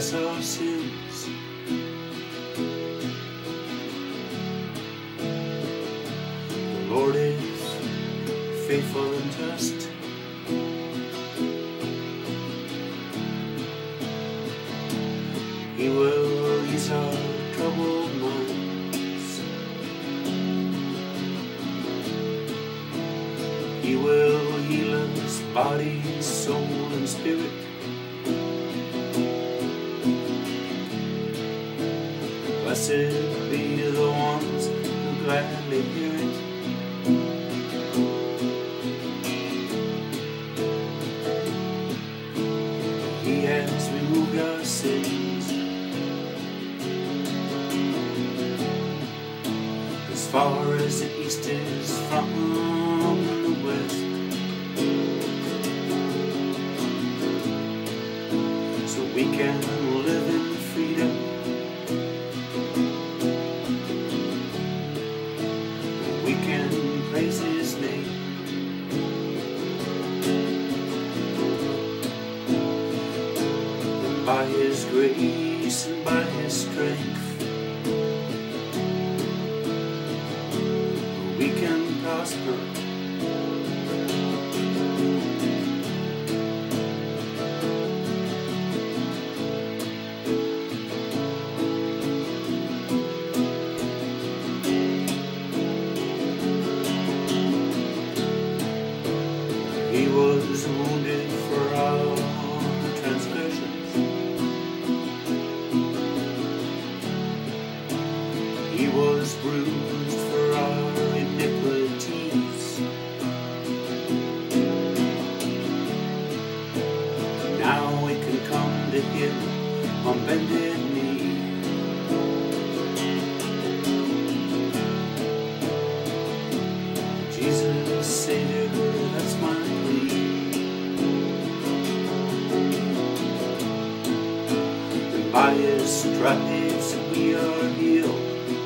confess our sins. The Lord is faithful and just. He will ease our troubled minds. He will heal us, body, soul, and spirit. Blessed be the ones who gladly hear it. He has removed our sins as far as the east is from the west. So we can live in freedom. We can praise His name. And by His grace and by His strength, we can prosper. He was wounded for our transgressions. He was bruised for our iniquities. Now we can come to Him on bended knee. Jesus, Savior, that's my plea. And by His stripes we are healed.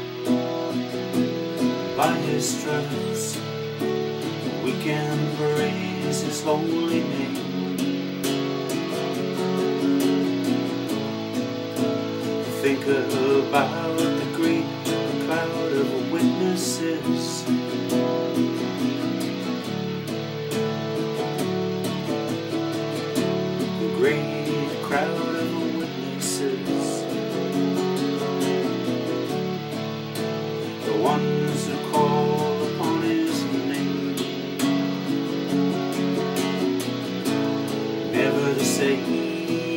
By His stripes we can praise His holy name. Think about the great cloud of witnesses. The great crowd of witnesses. The ones who call upon His name. Never the same.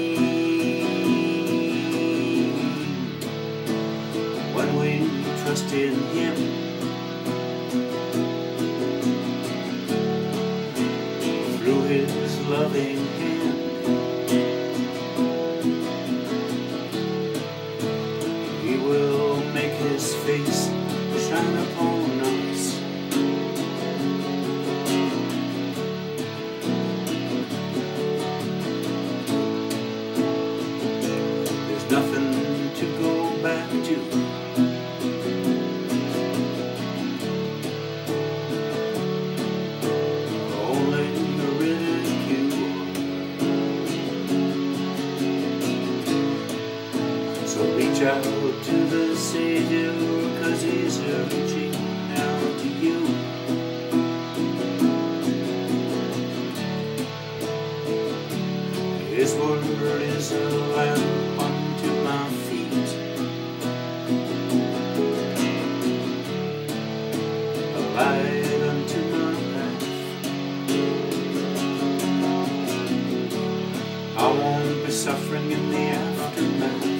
When we trust in Him, through His loving hand, He will make His face shine upon us. There's nothing to go back to. Only ridicule. So reach out to the Savior, 'cause He's reaching out to you. His word is a lamp unto my feet, a light unto my path. I won't be suffering in the aftermath.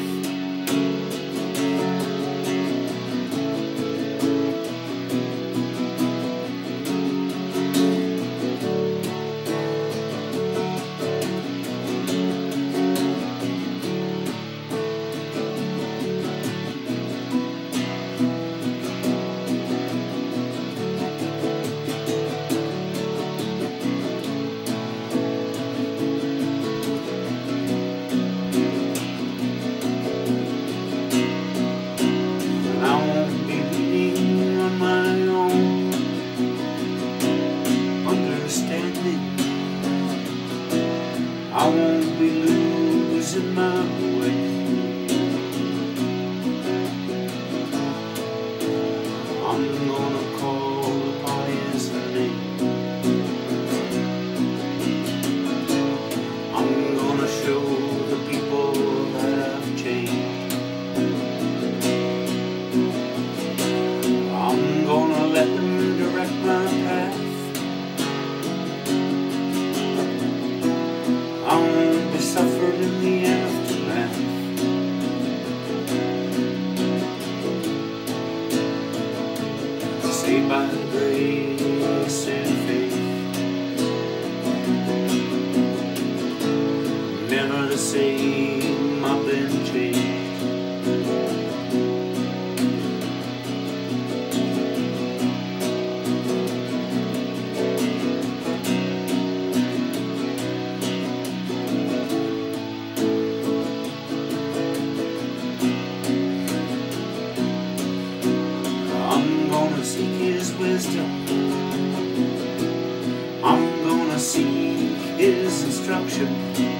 master. I'm gonna seek his instruction.